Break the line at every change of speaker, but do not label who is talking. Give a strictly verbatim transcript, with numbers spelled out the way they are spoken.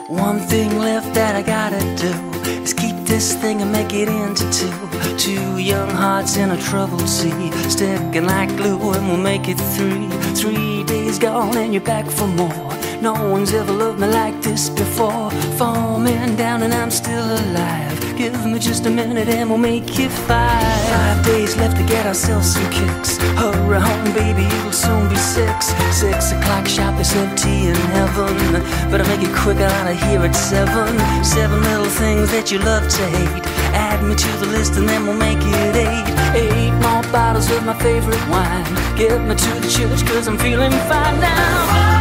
One thing left that I gotta do is keep this thing and make it into two. Two young hearts in a troubled sea, sticking like glue and we'll make it three. Three days gone and you're back for more. No one's ever loved me like this before. Four men down and I'm still alive. Give me just a minute and we'll make it five. Five days left to get ourselves some kicks. Hurry home, baby, it'll soon be six. Six o'clock sharp, they serve tea in heaven. But I make it quick, I'm out of here at seven. Seven little things that you love to hate. Add me to the list and then we'll make it eight. Eight more bottles of my favorite wine. Get me to the church cause I'm feeling fine now.